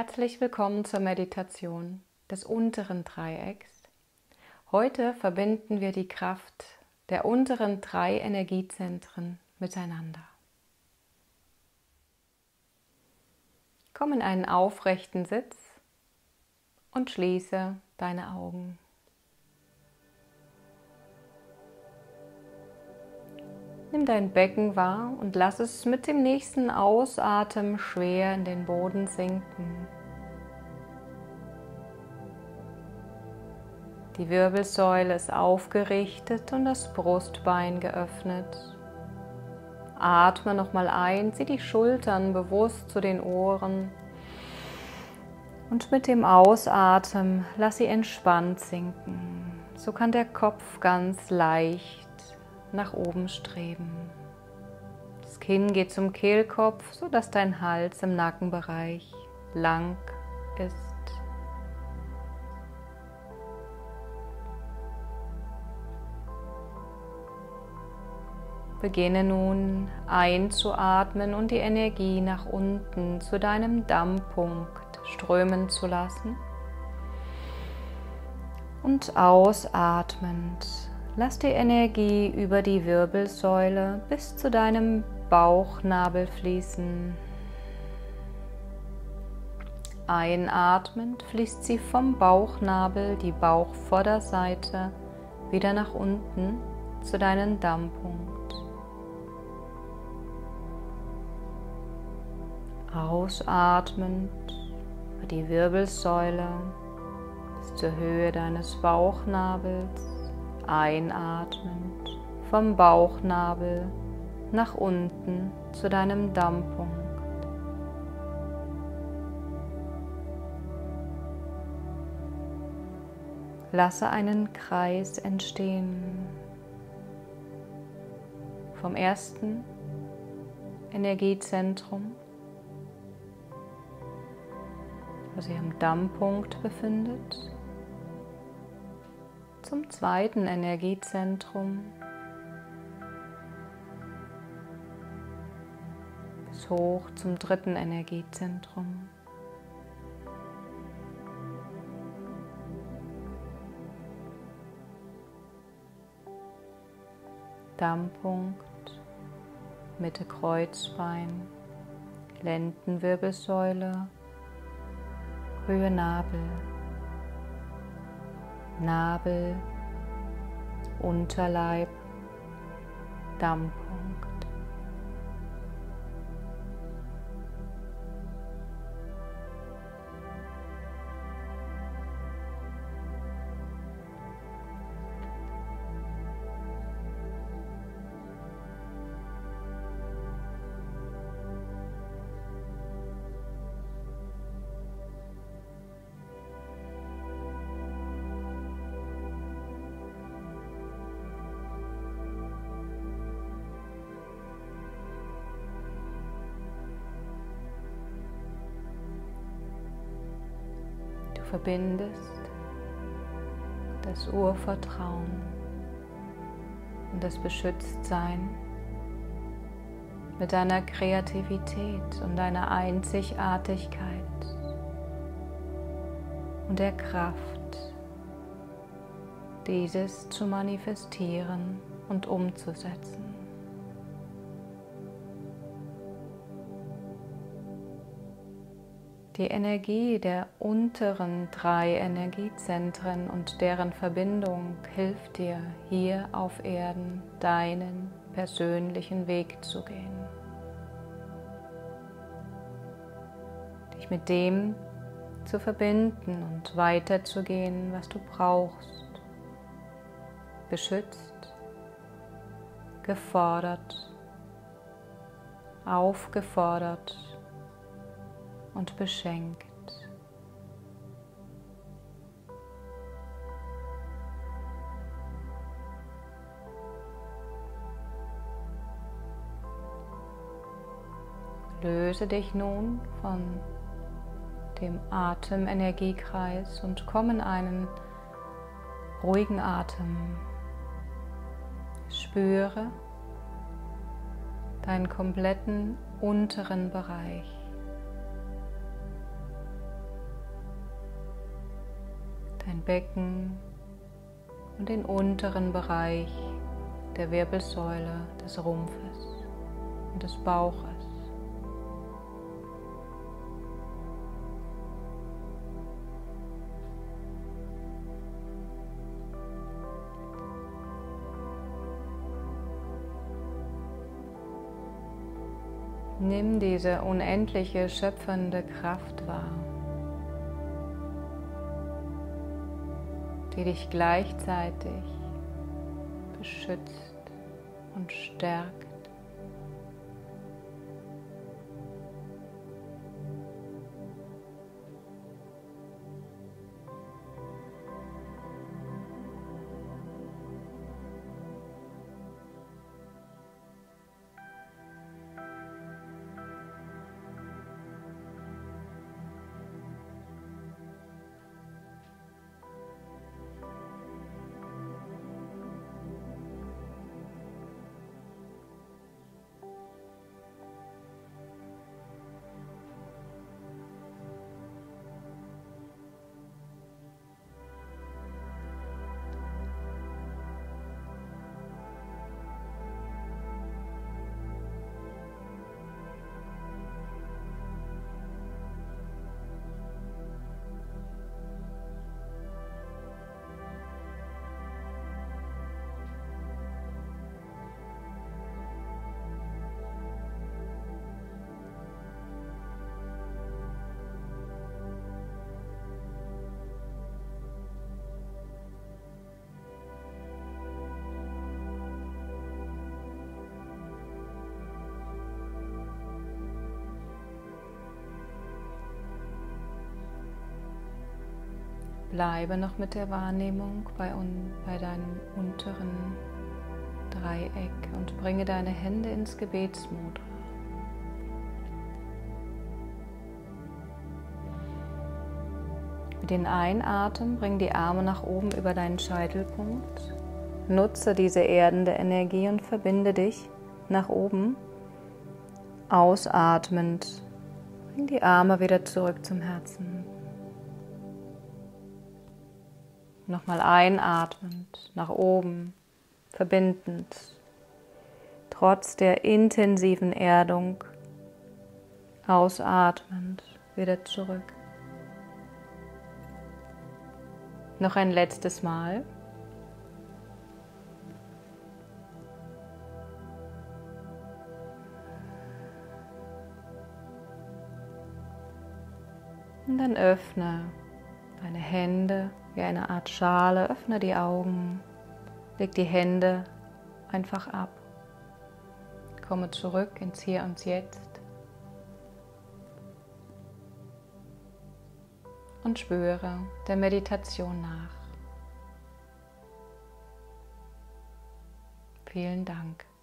Herzlich willkommen zur Meditation des unteren Dreiecks. Heute verbinden wir die Kraft der unteren 3 Energiezentren miteinander. Komm in einen aufrechten Sitz und schließe deine Augen. Nimm dein Becken wahr und lass es mit dem nächsten Ausatmen schwer in den Boden sinken. Die Wirbelsäule ist aufgerichtet und das Brustbein geöffnet. Atme nochmal ein, zieh die Schultern bewusst zu den Ohren und mit dem Ausatmen lass sie entspannt sinken. So kann der Kopf ganz leicht nach oben streben. Das Kinn geht zum Kehlkopf, sodass dein Hals im Nackenbereich lang ist. Beginne nun einzuatmen und die Energie nach unten zu deinem Dammpunkt strömen zu lassen. Und ausatmend lass die Energie über die Wirbelsäule bis zu deinem Bauchnabel fließen. Einatmend fließt sie vom Bauchnabel, die Bauchvorderseite, wieder nach unten zu deinem Dammpunkt. Ausatmend über die Wirbelsäule bis zur Höhe deines Bauchnabels. Einatmend vom Bauchnabel nach unten zu deinem Dammpunkt. Lasse einen Kreis entstehen. Vom ersten Energiezentrum, was sich am Dammpunkt befindet, zum zweiten Energiezentrum, bis hoch zum dritten Energiezentrum. Dammpunkt, Mitte Kreuzbein, Lendenwirbelsäule, Höhe Nabel, Nabel, Unterleib, Dammpunkt. Du verbindest das Urvertrauen und das Beschütztsein mit deiner Kreativität und deiner Einzigartigkeit und der Kraft, dieses zu manifestieren und umzusetzen. Die Energie der unteren 3 Energiezentren und deren Verbindung hilft dir, hier auf Erden deinen persönlichen Weg zu gehen. Dich mit dem zu verbinden und weiterzugehen, was du brauchst. Beschützt, gefordert, aufgefordert und beschenkt. Löse dich nun von dem Atemenergiekreis und komm in einen ruhigen Atem. Spüre deinen kompletten unteren Bereich. Becken und den unteren Bereich der Wirbelsäule, des Rumpfes und des Bauches. Nimm diese unendliche schöpfende Kraft wahr, die dich gleichzeitig beschützt und stärkt. Bleibe noch mit der Wahrnehmung bei deinem unteren Dreieck und bringe deine Hände ins Gebetsmudra. Mit dem Einatmen bring die Arme nach oben über deinen Scheitelpunkt. Nutze diese erdende Energie und verbinde dich nach oben. Ausatmend bring die Arme wieder zurück zum Herzen. Nochmal einatmend, nach oben, verbindend, trotz der intensiven Erdung, ausatmend, wieder zurück. Noch ein letztes Mal. Und dann öffne deine Hände wie eine Art Schale, öffne die Augen, leg die Hände einfach ab. Komme zurück ins Hier und Jetzt und spüre der Meditation nach. Vielen Dank.